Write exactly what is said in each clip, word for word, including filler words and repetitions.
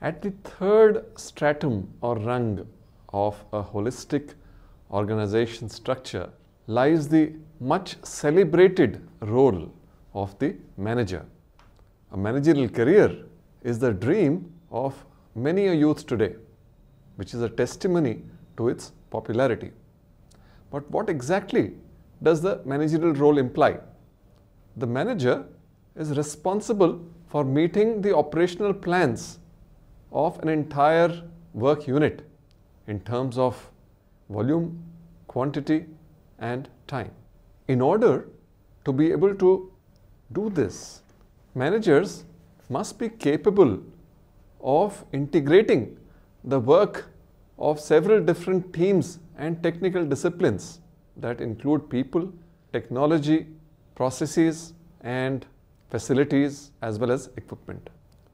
At the third stratum or rung of a holistic organization structure lies the much celebrated role of the manager. A managerial career is the dream of many a youth today, which is a testimony to its popularity. But what exactly does the managerial role imply? The manager is responsible for meeting the operational plans of an entire work unit in terms of volume, quantity, and time. In order to be able to do this, managers must be capable of integrating the work of several different teams and technical disciplines that include people, technology, processes, and facilities as well as equipment.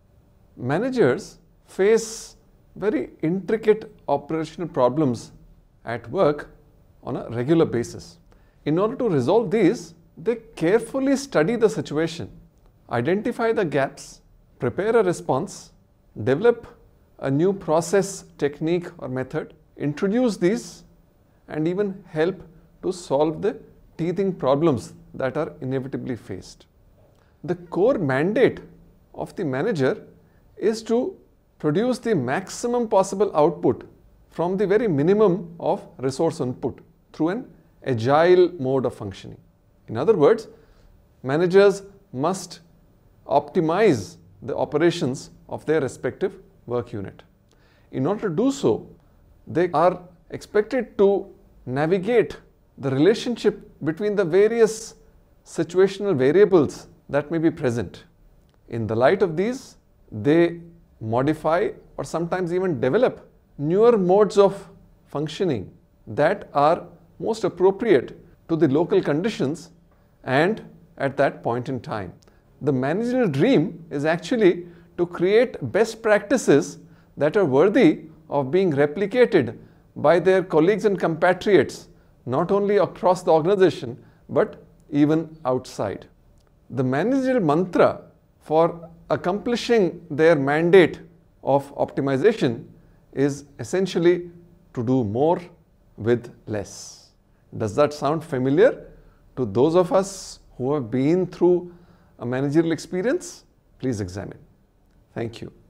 Managers face very intricate operational problems at work on a regular basis. In order to resolve these, they carefully study the situation, identify the gaps, prepare a response, develop a new process, technique or method, introduce these, and even help to solve the teething problems that are inevitably faced. The core mandate of the manager is to produce the maximum possible output from the very minimum of resource input through an agile mode of functioning. In other words, managers must optimize the operations of their respective work unit. In order to do so, they are expected to navigate the relationship between the various situational variables that may be present. In the light of these, they modify or sometimes even develop newer modes of functioning that are most appropriate to the local conditions and at that point in time. The managerial dream is actually to create best practices that are worthy of being replicated by their colleagues and compatriots, not only across the organization but even outside. The managerial mantra for accomplishing their mandate of optimization is essentially to do more with less. Does that sound familiar to those of us who have been through a managerial experience? Please examine. Thank you.